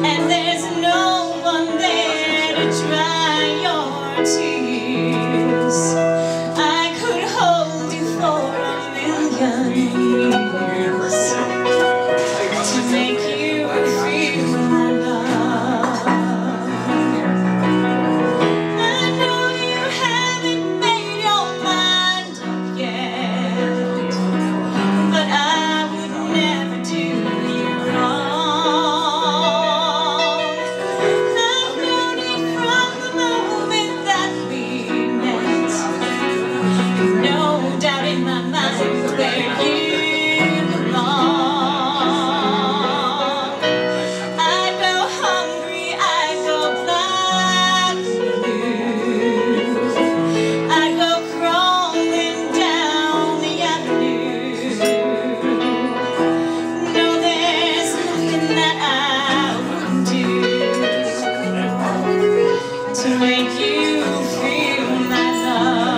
and there's no one there to dry your tears. I could hold you for a million years to make you feel my love. I know you haven't made your mind up yet, but I would never do you wrong. I've known it from the moment that we met. No doubt in my mind where you belong. I go hungry, I go blind blue. I go crawling down the avenue. No, there's nothing that I wouldn't do to make you feel my love.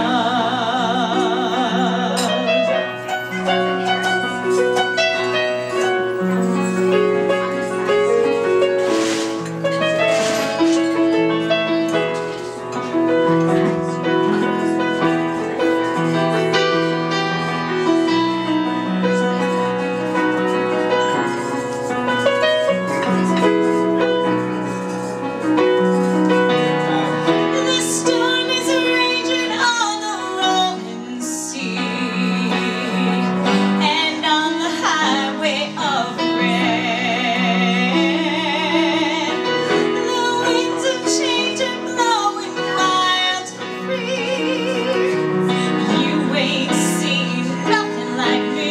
The storm is raging on the rolling sea and on the highway of regret. The winds of change are blowing wild and free. You ain't seen nothing like me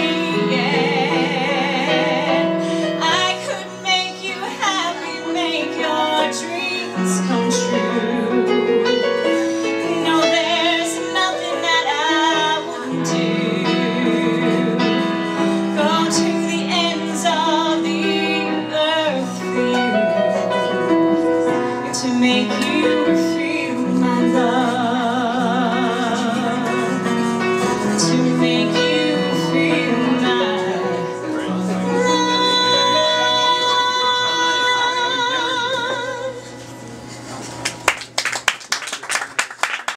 yet. I could make you happy, make your dreams come true. No, there's nothing that I wouldn't do. Go to the ends of the earth for you to make you